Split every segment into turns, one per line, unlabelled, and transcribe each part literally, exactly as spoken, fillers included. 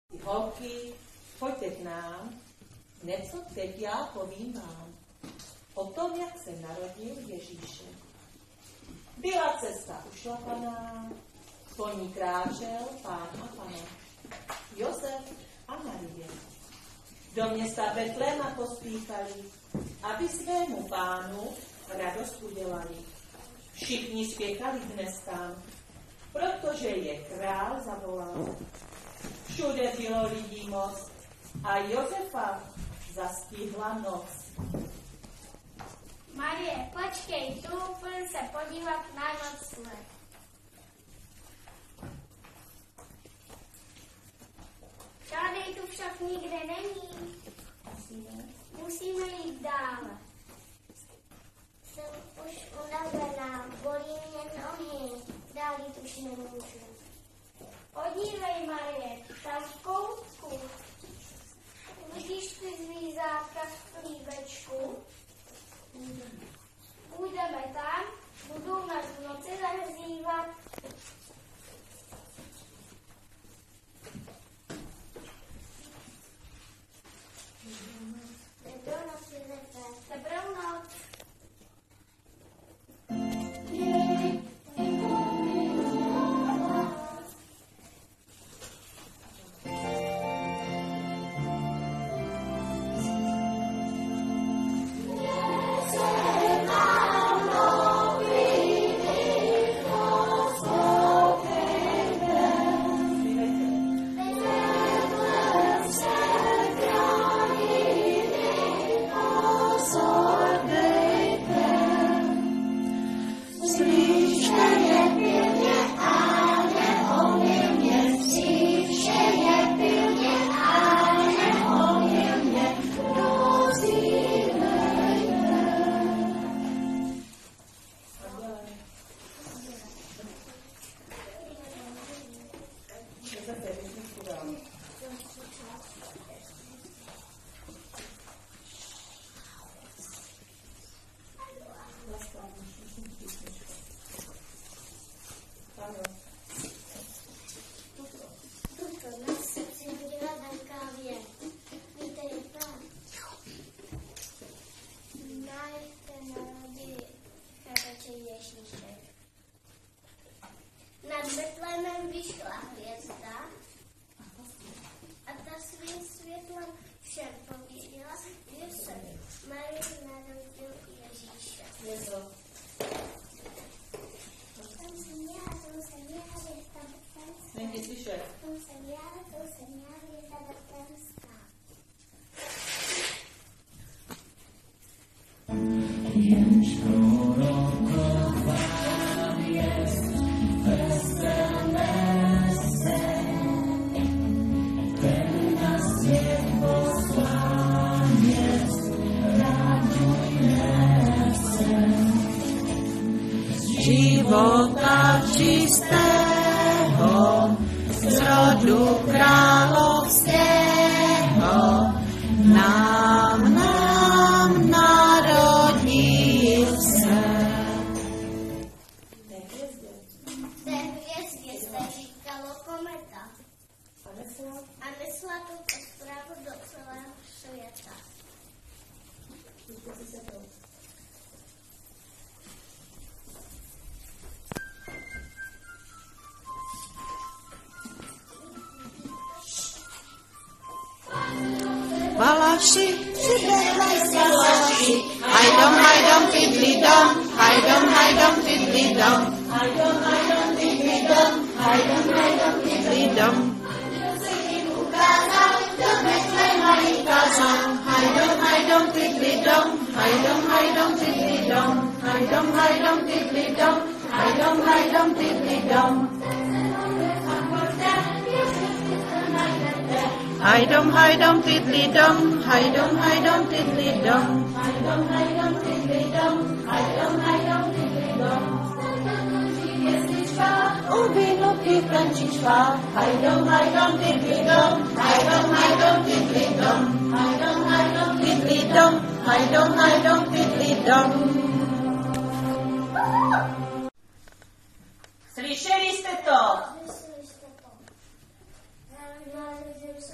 Holky, pojďte k nám, něco teď já povím vám o tom, jak se narodil Ježíšek. Byla cesta ušlapaná, po ní kráčel pán a pana, Josef a Marie. Do města Betléma pospíchali, aby svému pánu radost udělali. Všichni spěchali dnes tam, protože je král zavolal. Všude bylo lidí moc a Josefa zastihla noc.
Marie, počkej, tu půjdu se podívat na nocleh. Žádnej tu však nikde není. Musíme jít dále.
Jsem už unavená, bolí mě nohy, dál jít už nemůžu.
Podívej, Marie, tam v koutku. Vidíš ty zvířátka v chlívečku? Půjdeme tam, budou nás v noci zahřívat.
Dobrou noc, Josefe.
Dobrou noc.
Nad Betlémem vyšla hvězda a ta svým světlem všem pověděla, že se Marii narodil Ježíšek. Tam jsem já, tam jsem já, hvězda betlémská.
Není slyšet.
Tam jsem já, tam jsem já, hvězda betlémská.
Jenž prorokován jest Betlehemce, ten na svět poslán jest, radujme se. Z života čistého, z rodu královského, nám, nám narodil se.
Té hvězdě se říkalo kometa a nesla tu zprávu do celého světa.
Valaši, přiběhlej se Valaši, hajdom, hajdom, tydli dom, hajdom, hajdom, tydli dom, hajdom, hajdom, tydli dom, hajdom, hajdom, tydli dom. Kdo se jim ukázal, do Betlema jim kázal, hajdom, hajdom, tydli dom, hajdom, hajdom, tydli dom, hajdom, hajdom, tydli dom, hajdom, hajdom, tydli dom. Hajdom, hajdom, tydli dom, hajdom, hajdom, tydli dom, hajdom, hajdom, tydli dom, hajdom, hajdom, tydli dom. U výnuky tančička, hajdom, hajdom, tydli dom, hajdom, hajdom, tydli dom, hajdom, hajdom, tydli dom, hajdom, hajdom, tydli dom.
Slyšeli jste to?
Slyšeli jste to? Narodil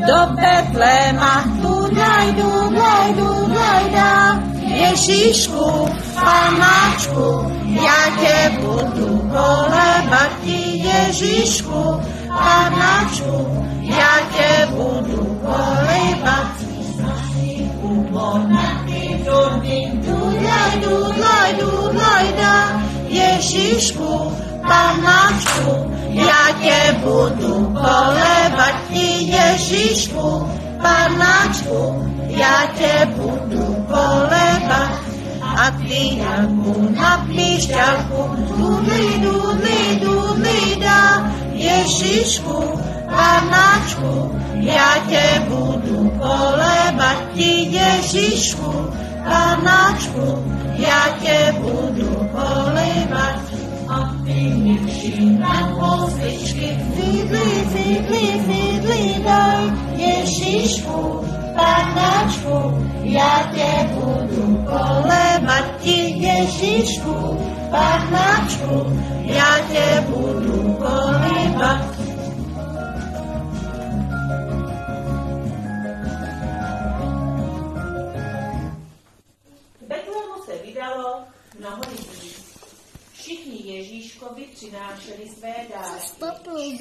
do Betléma, dudlaj, dudlaj, dudlaj dá. Ježíšku, Panáčku, já tě budu kolebat ti, Ježíšku, Panáčku, já tě budu kolebat. Dudlaj, dudlaj, dudlaj dá. Ježíšku, Panáčku, já tě budu kolebat ti, Ježíšku, Panáčku, já tě budu kolebat. A ty Janku na píšťalku, dudli, dudli, dudli dá. Ježíšku, Panáčku, já tě budu kolebat ti, Ježíšku, Panáčku, já tě budu kolebat. A ty někší na posličky, fidli, fidli, fidli daj. Ježíšku, Panáčku, já tě budu kolebat ti, Ježíšku, Panáčku, já tě budu kolebat.
V Betlému se vydalo mnoho lidí. Všichni Ježíškovi přinášeli své dárky.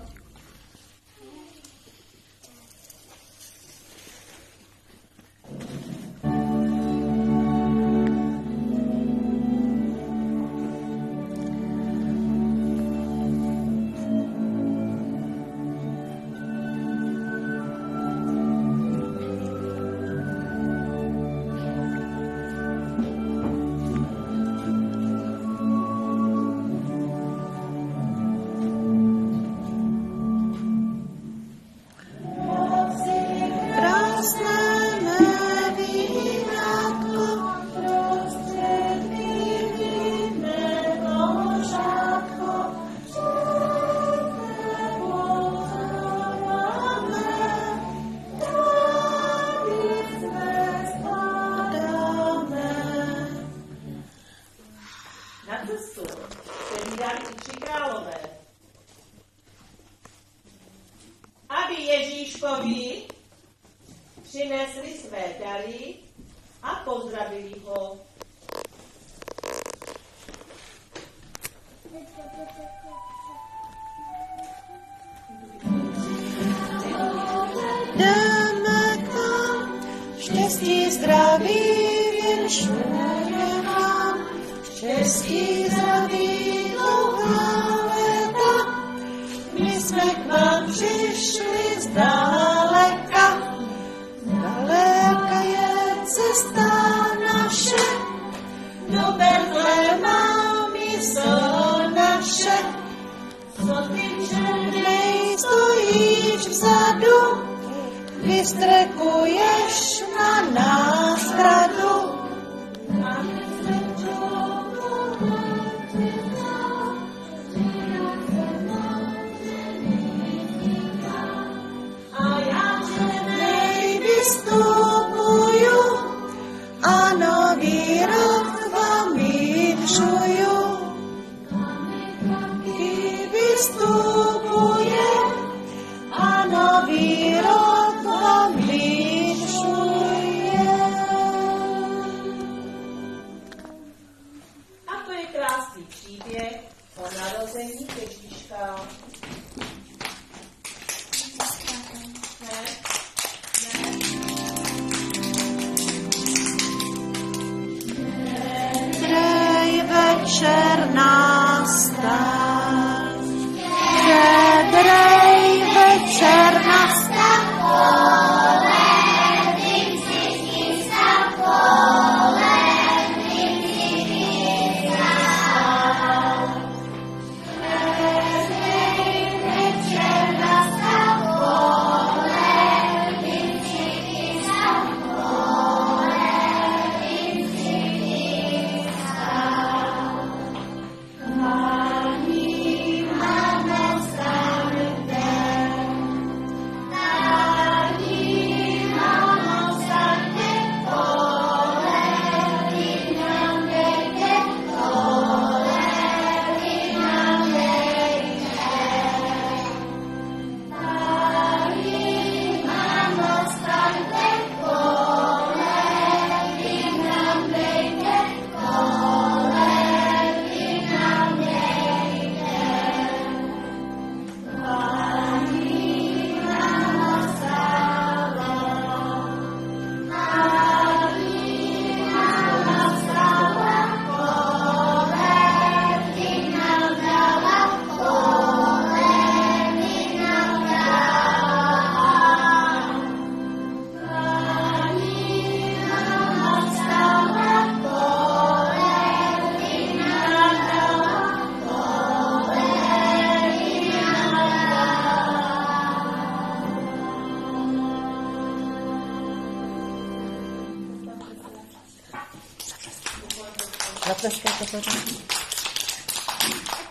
Ježíškovi přinesli své dary a pozdravili ho.
Jdeme k vám, štěstí, zdraví, věnšujeme vám, štěstí, zdraví, dlouhá léta. My jsme k vám přišli zdaleka, daleka je cesta naše, do Betléma místo naše. Co ty černej stojíš vzadu, vystrekuješ na nás hradu. A já černej vystupuju a nový rok vám vyvšuju. Ty vystupuje a nový rok vám vyvšuje.
A to je krásný příběh o narození Ježíška. Ne? Ne?
Drej večer nastal, drej večer nastal. Zatleskejte pořád.